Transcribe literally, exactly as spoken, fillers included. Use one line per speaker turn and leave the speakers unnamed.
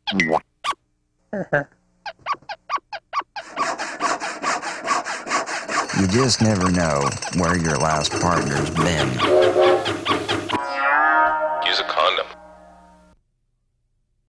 You just never know where your last partner's been.